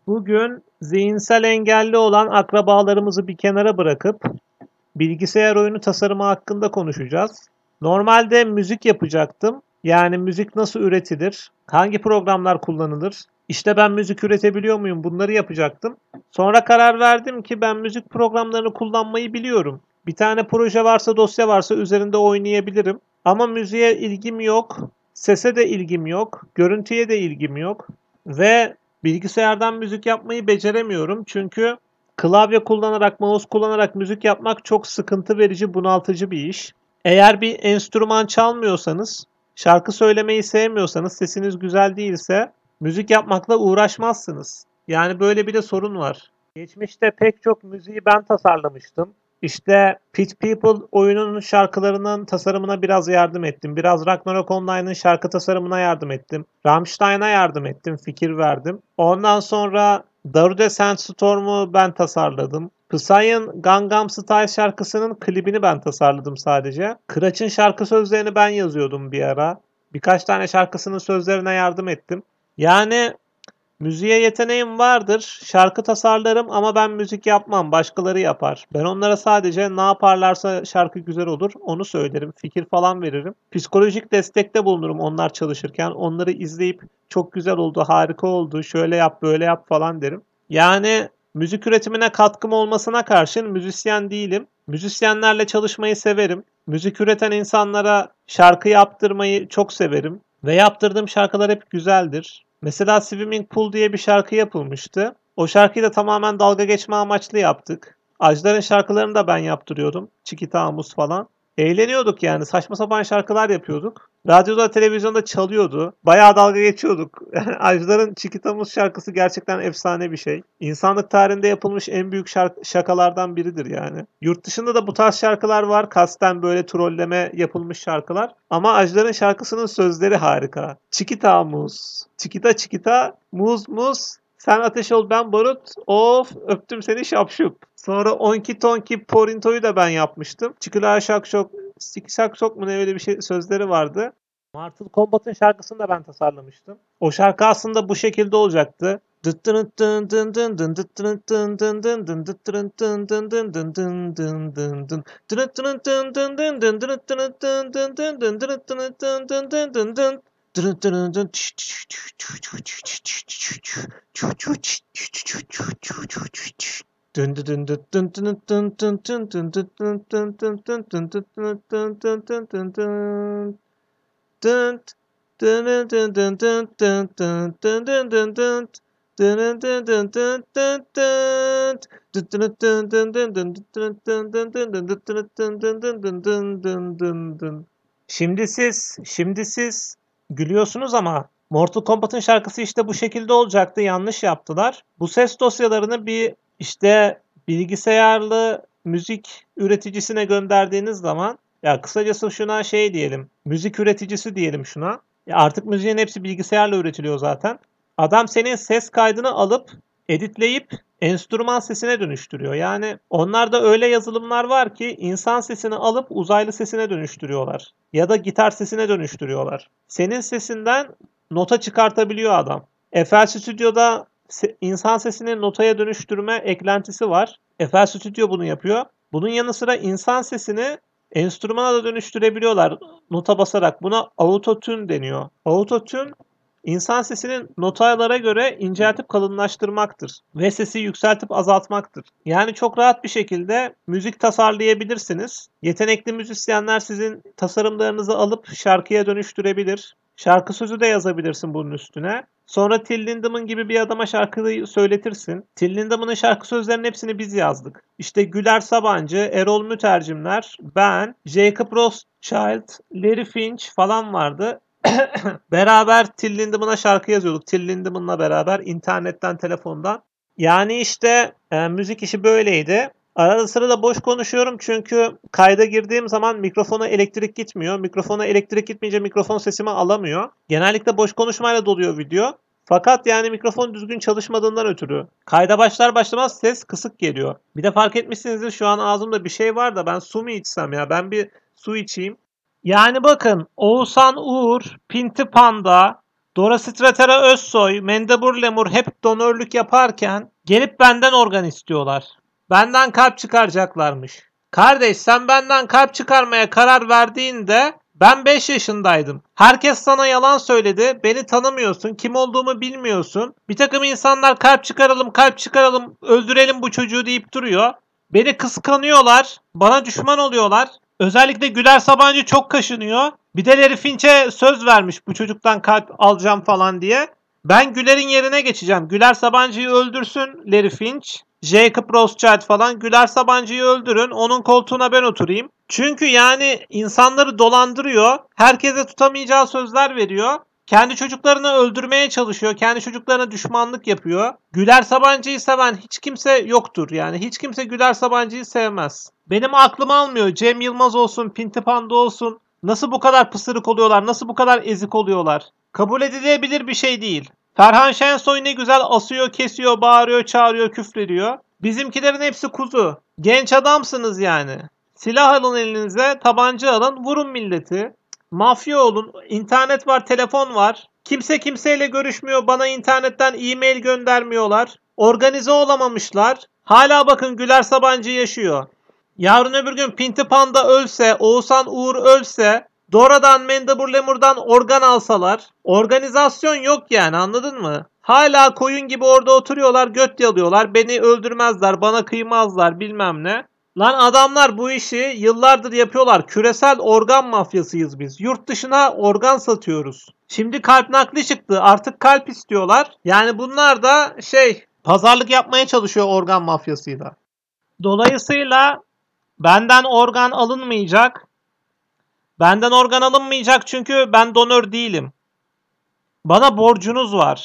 Bugün zihinsel engelli olan akrabalarımızı bir kenara bırakıp bilgisayar oyunu tasarımı hakkında konuşacağız. Normalde müzik yapacaktım. Yani müzik nasıl üretilir? Hangi programlar kullanılır? İşte ben müzik üretebiliyor muyum? Bunları yapacaktım. Sonra karar verdim ki ben müzik programlarını kullanmayı biliyorum. Bir tane proje varsa, dosya varsa üzerinde oynayabilirim. Ama müziğe ilgim yok. Sese de ilgim yok. Görüntüye de ilgim yok. Ve bilgisayardan müzik yapmayı beceremiyorum. Çünkü klavye kullanarak, mouse kullanarak müzik yapmak çok sıkıntı verici, bunaltıcı bir iş. Eğer bir enstrüman çalmıyorsanız, şarkı söylemeyi sevmiyorsanız, sesiniz güzel değilse müzik yapmakla uğraşmazsınız. Yani böyle bir de sorun var. Geçmişte pek çok müziği ben tasarlamıştım. İşte Pit People oyununun şarkılarının tasarımına biraz yardım ettim. Biraz Ragnarok Online'ın şarkı tasarımına yardım ettim. Rammstein'a yardım ettim, fikir verdim. Ondan sonra Darude Sandstorm'u ben tasarladım. Psy'ın Gangnam Style şarkısının klibini ben tasarladım sadece. Kıraç'ın şarkı sözlerini ben yazıyordum bir ara. Birkaç tane şarkısının sözlerine yardım ettim. Yani müziğe yeteneğim vardır. Şarkı tasarlarım ama ben müzik yapmam. Başkaları yapar. Ben onlara sadece ne yaparlarsa şarkı güzel olur onu söylerim. Fikir falan veririm. Psikolojik destekte bulunurum onlar çalışırken. Onları izleyip çok güzel oldu, harika oldu, şöyle yap, böyle yap falan derim. Yani müzik üretimine katkım olmasına karşın müzisyen değilim. Müzisyenlerle çalışmayı severim. Müzik üreten insanlara şarkı yaptırmayı çok severim. Ve yaptırdığım şarkılar hep güzeldir. Mesela Swimming Pool diye bir şarkı yapılmıştı. O şarkıyı da tamamen dalga geçme amaçlı yaptık. Ajdar'ın şarkılarını da ben yaptırıyordum. Çikitamus falan. Eğleniyorduk yani. Saçma sapan şarkılar yapıyorduk. Radyoda, televizyonda çalıyordu. Bayağı dalga geçiyorduk. Ajdar'ın Çikitamus şarkısı gerçekten efsane bir şey. İnsanlık tarihinde yapılmış en büyük şakalardan biridir yani. Yurt dışında da bu tarz şarkılar var. Kasten böyle trolleme yapılmış şarkılar. Ama Ajdar'ın şarkısının sözleri harika. Çikitamus. Çikita çikita, muz muz. Sen ateş ol ben barut. Of öptüm seni şapşup. Sonra Onki Tonki Porinto'yu da ben yapmıştım. Çikila şak şok, sik şak şok mu ne öyle bir şey sözleri vardı. Mortal Kombat'ın şarkısını da ben tasarlamıştım. O şarkı aslında bu şekilde olacaktı. Şimdi siz gülüyorsunuz ama Mortal Kombat'ın şarkısı işte bu şekilde olacaktı. Yanlış yaptılar. Bu ses dosyalarını bir işte bilgisayarlı müzik üreticisine gönderdiğiniz zaman ya kısacası şuna şey diyelim. Müzik üreticisi diyelim şuna. Ya artık müziğin hepsi bilgisayarla üretiliyor zaten. Adam senin ses kaydını alıp editleyip enstrüman sesine dönüştürüyor. Yani onlarda öyle yazılımlar var ki insan sesini alıp uzaylı sesine dönüştürüyorlar. Ya da gitar sesine dönüştürüyorlar. Senin sesinden nota çıkartabiliyor adam. FL Studio'da insan sesini notaya dönüştürme eklentisi var. FL Studio bunu yapıyor. Bunun yanı sıra insan sesini enstrümana da dönüştürebiliyorlar nota basarak. Buna autotune deniyor. Autotune İnsan sesini notalara göre inceltip kalınlaştırmaktır ve sesi yükseltip azaltmaktır. Yani çok rahat bir şekilde müzik tasarlayabilirsiniz. Yetenekli müzisyenler sizin tasarımlarınızı alıp şarkıya dönüştürebilir. Şarkı sözü de yazabilirsin bunun üstüne. Sonra Till Lindemann gibi bir adama şarkıyı söyletirsin. Till Lindemann'ın şarkı sözlerinin hepsini biz yazdık. İşte Güler Sabancı, Erol Mütercimler, ben, Jacob Rothschild, Larry Finch falan vardı. Beraber Till Lindemann'a şarkı yazıyorduk. Till Lindemann'la beraber internetten, telefondan. Yani işte müzik işi böyleydi. Arada sırada boş konuşuyorum çünkü kayda girdiğim zaman mikrofona elektrik gitmiyor. Mikrofona elektrik gitmeyince mikrofon sesimi alamıyor. Genellikle boş konuşmayla doluyor video. Fakat yani mikrofon düzgün çalışmadığından ötürü kayda başlar başlamaz ses kısık geliyor. Bir de fark etmişsinizdir şu an ağzımda bir şey var da ben su mu içsem ya? Ben bir su içeyim. Yani bakın Oğuzhan Uğur, Pinti Panda, Dora Stratera Özsoy, Mendebur Lemur hep donörlük yaparken gelip benden organ istiyorlar. Benden kalp çıkaracaklarmış. Kardeş sen benden kalp çıkarmaya karar verdiğinde ben 5 yaşındaydım. Herkes sana yalan söyledi. Beni tanımıyorsun. Kim olduğumu bilmiyorsun. Bir takım insanlar kalp çıkaralım, kalp çıkaralım, öldürelim bu çocuğu deyip duruyor. Beni kıskanıyorlar. Bana düşman oluyorlar. Özellikle Güler Sabancı çok kaşınıyor. Bir de Larry Finch'e söz vermiş bu çocuktan kalp alacağım falan diye. Ben Güler'in yerine geçeceğim. Güler Sabancı'yı öldürsün Larry Finch. Jacob Rothschild falan Güler Sabancı'yı öldürün. Onun koltuğuna ben oturayım. Çünkü yani insanları dolandırıyor. Herkese tutamayacağı sözler veriyor. Kendi çocuklarını öldürmeye çalışıyor. Kendi çocuklarına düşmanlık yapıyor. Güler Sabancı'yı seven hiç kimse yoktur. Yani hiç kimse Güler Sabancı'yı sevmez. Benim aklım almıyor. Cem Yılmaz olsun, Pinti Panda olsun. Nasıl bu kadar pısırık oluyorlar? Nasıl bu kadar ezik oluyorlar? Kabul edilebilir bir şey değil. Ferhan Şensoy ne güzel asıyor, kesiyor, bağırıyor, çağırıyor, küfrediyor. Bizimkilerin hepsi kuzu. Genç adamsınız yani. Silah alın elinize, tabanca alın, vurun milleti. Mafya olun. İnternet var, telefon var. Kimse kimseyle görüşmüyor. Bana internetten e-mail göndermiyorlar. Organize olamamışlar. Hala bakın Güler Sabancı yaşıyor. Yarın öbür gün Pinti Panda ölse, Oğuzhan Uğur ölse, Dora'dan, Mendebur Lemur'dan organ alsalar, organizasyon yok yani anladın mı? Hala koyun gibi orada oturuyorlar, göt yalıyorlar, beni öldürmezler, bana kıymazlar bilmem ne. Lan adamlar bu işi yıllardır yapıyorlar. Küresel organ mafyasıyız biz. Yurt dışına organ satıyoruz. Şimdi kalp nakli çıktı. Artık kalp istiyorlar. Yani bunlar da pazarlık yapmaya çalışıyor organ mafyasıyla. Dolayısıyla benden organ alınmayacak. Benden organ alınmayacak çünkü ben donör değilim. Bana borcunuz var.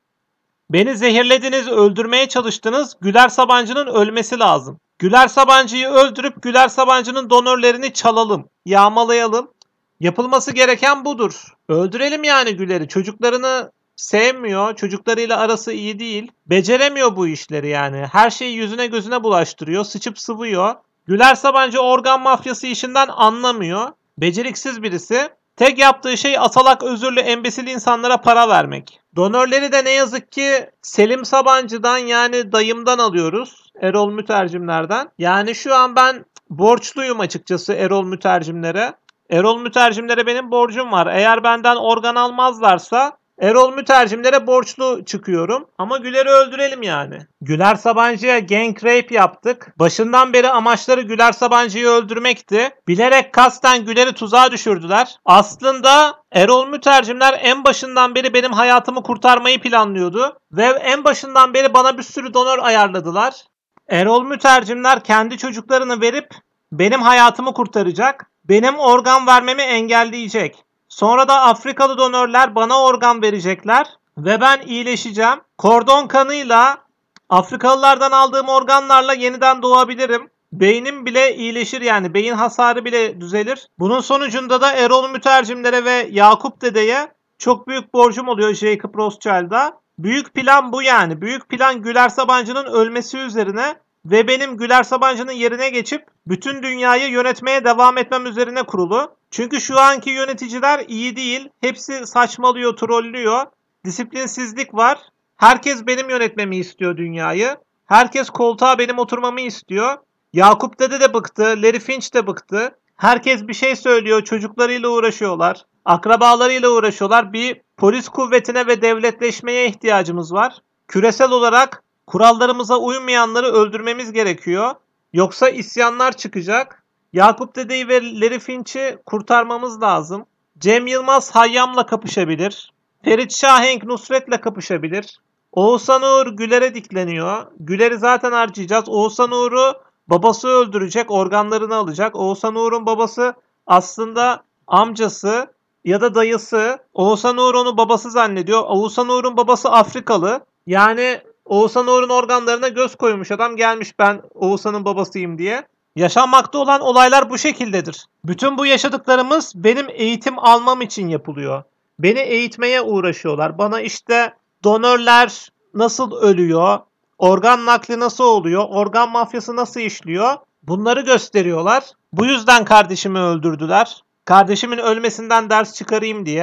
Beni zehirlediniz, öldürmeye çalıştınız. Güler Sabancı'nın ölmesi lazım. Güler Sabancı'yı öldürüp Güler Sabancı'nın donörlerini çalalım, yağmalayalım. Yapılması gereken budur. Öldürelim yani Güler'i. Çocuklarını sevmiyor, çocuklarıyla arası iyi değil. Beceremiyor bu işleri yani. Her şeyi yüzüne gözüne bulaştırıyor, sıçıp sıvıyor. Güler Sabancı organ mafyası işinden anlamıyor. Beceriksiz birisi. Tek yaptığı şey asalak özürlü embesil insanlara para vermek. Donörleri de ne yazık ki Selim Sabancı'dan yani dayımdan alıyoruz. Erol Mütercimler'den. Yani şu an ben borçluyum açıkçası Erol Mütercimlere. Erol Mütercimlere benim borcum var. Eğer benden organ almazlarsa Erol Mütercimlere borçlu çıkıyorum. Ama Güler'i öldürelim yani. Güler Sabancı'ya gang rape yaptık. Başından beri amaçları Güler Sabancı'yı öldürmekti. Bilerek kasten Güler'i tuzağa düşürdüler. Aslında Erol Mütercimler en başından beri benim hayatımı kurtarmayı planlıyordu. Ve en başından beri bana bir sürü donör ayarladılar. Erol Mütercimler kendi çocuklarını verip benim hayatımı kurtaracak. Benim organ vermemi engelleyecek. Sonra da Afrikalı donörler bana organ verecekler ve ben iyileşeceğim. Kordon kanıyla Afrikalılardan aldığım organlarla yeniden doğabilirim. Beynim bile iyileşir yani beyin hasarı bile düzelir. Bunun sonucunda da Erol Mütercimlere ve Yakup Dede'ye çok büyük borcum oluyor Jacob Rothschild'a. Büyük plan bu yani. Büyük plan Güler Sabancı'nın ölmesi üzerine ve benim Güler Sabancı'nın yerine geçip bütün dünyayı yönetmeye devam etmem üzerine kurulu. Çünkü şu anki yöneticiler iyi değil. Hepsi saçmalıyor, trollüyor. Disiplinsizlik var. Herkes benim yönetmemi istiyor dünyayı. Herkes koltuğa benim oturmamı istiyor. Yakup Dede de bıktı, Larry Finch de bıktı. Herkes bir şey söylüyor, çocuklarıyla uğraşıyorlar. Akrabalarıyla uğraşıyorlar. Bir polis kuvvetine ve devletleşmeye ihtiyacımız var. Küresel olarak kurallarımıza uymayanları öldürmemiz gerekiyor. Yoksa isyanlar çıkacak. Yakup Dede'yi ve Larry Finch'i kurtarmamız lazım. Cem Yılmaz Hayyam'la kapışabilir. Ferit Şahenk Nusret'le kapışabilir. Oğuzhan Uğur Güler'e dikleniyor. Güler'i zaten harcayacağız. Oğuzhan Uğur'u babası öldürecek, organlarını alacak. Oğuzhan Uğur'un babası aslında amcası ya da dayısı. Oğuzhan Uğur onu babası zannediyor. Oğuzhan Uğur'un babası Afrikalı. Yani Oğuzhan Uğur'un organlarına göz koymuş adam gelmiş ben Oğuzhan'ın babasıyım diye. Yaşanmakta olan olaylar bu şekildedir. Bütün bu yaşadıklarımız benim eğitim almam için yapılıyor. Beni eğitmeye uğraşıyorlar. Bana işte donörler nasıl ölüyor, organ nakli nasıl oluyor, organ mafyası nasıl işliyor bunları gösteriyorlar. Bu yüzden kardeşimi öldürdüler. Kardeşimin ölmesinden ders çıkarayım diye.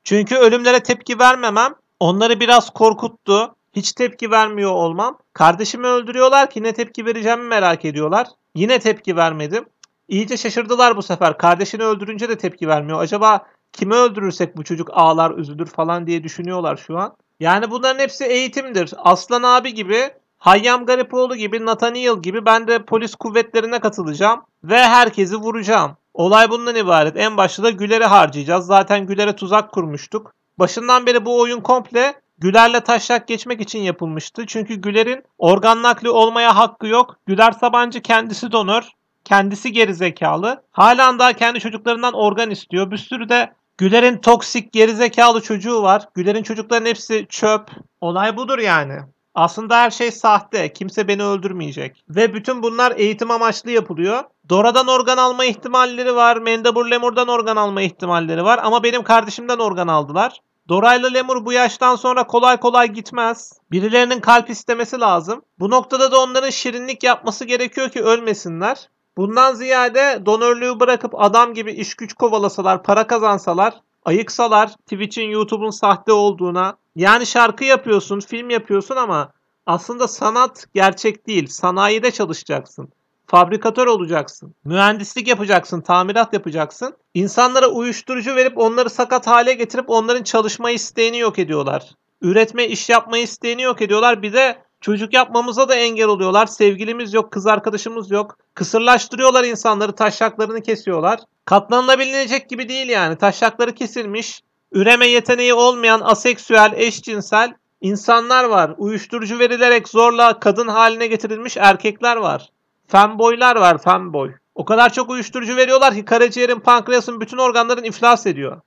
Çünkü ölümlere tepki vermemem onları biraz korkuttu. Hiç tepki vermiyor olmam. Kardeşimi öldürüyorlar ki ne tepki vereceğimi merak ediyorlar. Yine tepki vermedim. İyice şaşırdılar bu sefer. Kardeşini öldürünce de tepki vermiyor. Acaba kimi öldürürsek bu çocuk ağlar, üzülür falan diye düşünüyorlar şu an. Yani bunların hepsi eğitimdir. Aslan abi gibi, Hayyam Garipoğlu gibi, Nathaniel gibi ben de polis kuvvetlerine katılacağım ve herkesi vuracağım. Olay bundan ibaret. En başta da Güler'i harcayacağız. Zaten Güler'e tuzak kurmuştuk. Başından beri bu oyun komple Güler'le taşak geçmek için yapılmıştı. Çünkü Güler'in organ nakli olmaya hakkı yok. Güler Sabancı kendisi donör. Kendisi gerizekalı. Halen daha kendi çocuklarından organ istiyor. Bir sürü de Güler'in toksik gerizekalı çocuğu var. Güler'in çocukların hepsi çöp. Olay budur yani. Aslında her şey sahte. Kimse beni öldürmeyecek. Ve bütün bunlar eğitim amaçlı yapılıyor. Dora'dan organ alma ihtimalleri var. Mendebur Lemur'dan organ alma ihtimalleri var. Ama benim kardeşimden organ aldılar. Dora'yla Lemur bu yaştan sonra kolay kolay gitmez. Birilerinin kalp istemesi lazım. Bu noktada da onların şirinlik yapması gerekiyor ki ölmesinler. Bundan ziyade donörlüğü bırakıp adam gibi iş güç kovalasalar, para kazansalar, ayıksalar Twitch'in, YouTube'un sahte olduğuna. Yani şarkı yapıyorsun, film yapıyorsun ama aslında sanat gerçek değil. Sanayide çalışacaksın. Fabrikatör olacaksın. Mühendislik yapacaksın, tamirat yapacaksın. İnsanlara uyuşturucu verip onları sakat hale getirip onların çalışma isteğini yok ediyorlar. Üretme, iş yapma isteğini yok ediyorlar. Bir de çocuk yapmamıza da engel oluyorlar. Sevgilimiz yok, kız arkadaşımız yok. Kısırlaştırıyorlar insanları, taşaklarını kesiyorlar. Katlanılabilecek gibi değil yani. Taşakları kesilmiş, üreme yeteneği olmayan, aseksüel, eşcinsel insanlar var. Uyuşturucu verilerek zorla kadın haline getirilmiş erkekler var. Femboylar var, femboy. O kadar çok uyuşturucu veriyorlar ki karaciğerin, pankreasın, bütün organların iflas ediyor.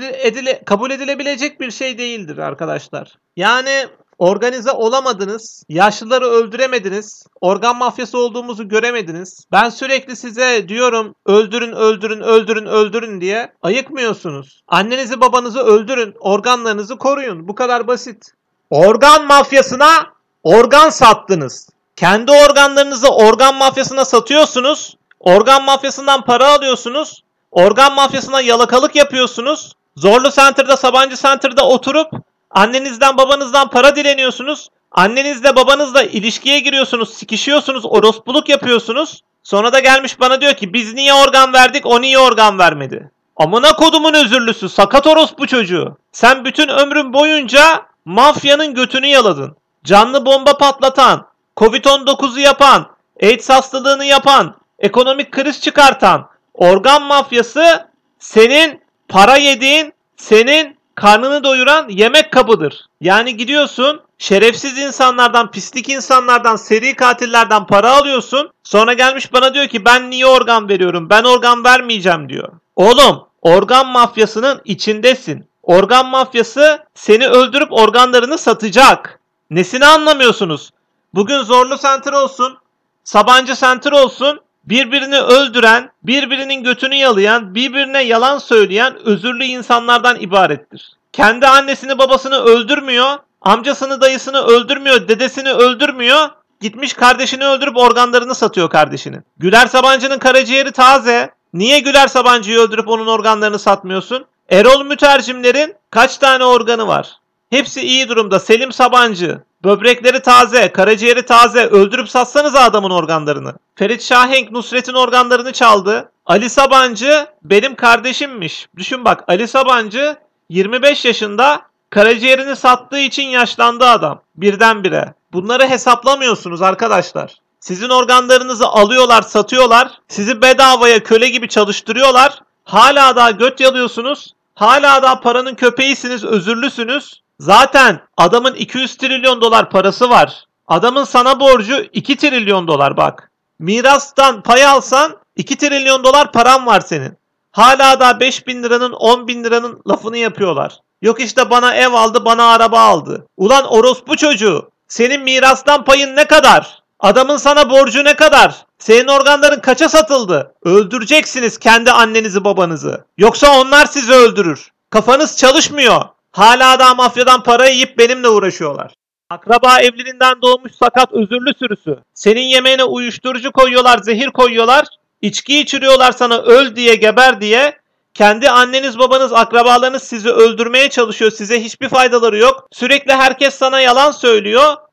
Kabul edilebilecek bir şey değildir arkadaşlar. Yani organize olamadınız, yaşlıları öldüremediniz, organ mafyası olduğumuzu göremediniz. Ben sürekli size diyorum öldürün, öldürün, öldürün, öldürün diye ayıkmıyorsunuz. Annenizi babanızı öldürün, organlarınızı koruyun. Bu kadar basit. Organ mafyasına organ sattınız. Kendi organlarınızı organ mafyasına satıyorsunuz. Organ mafyasından para alıyorsunuz. Organ mafyasına yalakalık yapıyorsunuz. Zorlu Center'da, Sabancı Center'da oturup annenizden babanızdan para dileniyorsunuz. Annenizle babanızla ilişkiye giriyorsunuz, sikişiyorsunuz, orospuluk yapıyorsunuz. Sonra da gelmiş bana diyor ki biz niye organ verdik, o niye organ vermedi? Amına kodumun özürlüsü, sakat orospu çocuğu. Sen bütün ömrün boyunca mafyanın götünü yaladın. Canlı bomba patlatan, Covid-19'u yapan, AIDS hastalığını yapan, ekonomik kriz çıkartan organ mafyası senin para yediğin, senin karnını doyuran yemek kabıdır. Yani gidiyorsun şerefsiz insanlardan, pislik insanlardan, seri katillerden para alıyorsun. Sonra gelmiş bana diyor ki ben niye organ veriyorum, ben organ vermeyeceğim diyor. Oğlum organ mafyasının içindesin. Organ mafyası seni öldürüp organlarını satacak. Nesini anlamıyorsunuz? Bugün Zorlu Center olsun, Sabancı Center olsun, birbirini öldüren, birbirinin götünü yalayan, birbirine yalan söyleyen özürlü insanlardan ibarettir. Kendi annesini babasını öldürmüyor, amcasını dayısını öldürmüyor, dedesini öldürmüyor, gitmiş kardeşini öldürüp organlarını satıyor kardeşinin. Güler Sabancı'nın karaciğeri taze. Niye Güler Sabancı'yı öldürüp onun organlarını satmıyorsun? Erol Mütercimler'in kaç tane organı var? Hepsi iyi durumda. Selim Sabancı, böbrekleri taze, karaciğeri taze. Öldürüp satsanıza adamın organlarını. Ferit Şahenk Nusret'in organlarını çaldı. Ali Sabancı benim kardeşimmiş. Düşün bak, Ali Sabancı 25 yaşında karaciğerini sattığı için yaşlandı adam. Birdenbire. Bunları hesaplamıyorsunuz arkadaşlar. Sizin organlarınızı alıyorlar, satıyorlar. Sizi bedavaya köle gibi çalıştırıyorlar. Hala daha göt yalıyorsunuz. Hala daha paranın köpeğisiniz, özürlüsünüz. Zaten adamın 200 trilyon dolar parası var. Adamın sana borcu 2 trilyon dolar bak. Mirastan pay alsan 2 trilyon dolar param var senin. Hala da 5 bin liranın 10 bin liranın lafını yapıyorlar. Yok işte bana ev aldı, bana araba aldı. Ulan orospu çocuğu, senin mirastan payın ne kadar? Adamın sana borcu ne kadar? Senin organların kaça satıldı? Öldüreceksiniz kendi annenizi babanızı. Yoksa onlar sizi öldürür. Kafanız çalışmıyor. Hala da mafyadan para yiyip benimle uğraşıyorlar. Akraba evliliğinden doğmuş sakat özürlü sürüsü. Senin yemeğine uyuşturucu koyuyorlar, zehir koyuyorlar. İçki içiriyorlar sana öl diye, geber diye. Kendi anneniz, babanız, akrabalarınız sizi öldürmeye çalışıyor. Size hiçbir faydaları yok. Sürekli herkes sana yalan söylüyor.